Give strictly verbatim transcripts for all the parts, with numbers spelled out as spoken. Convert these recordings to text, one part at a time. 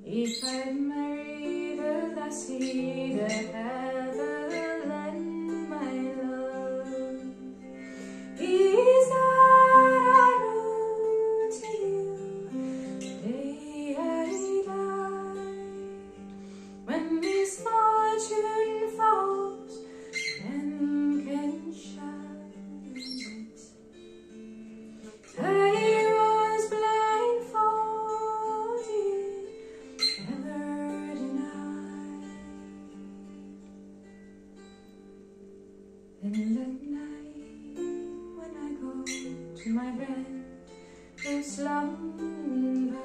If I'd marry the lassie that ever lent my love, is that I wrote to you the day I died. When misfortune falls, men can shine it. I was blindfolded, never denied. And at night, when I go to my bed to slumber,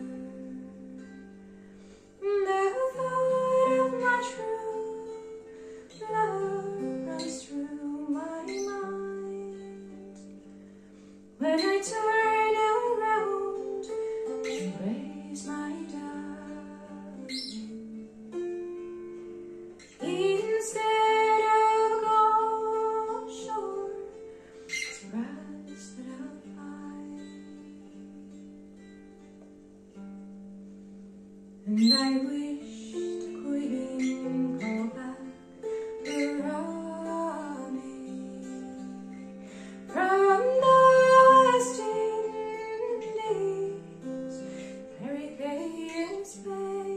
the thought of my true love runs through my mind. When I turn around to raise my darling, instead of gold shore, it's brass that I'll find. And I wish the queen call back the Ronnie from the West Indies, very gay in Spain.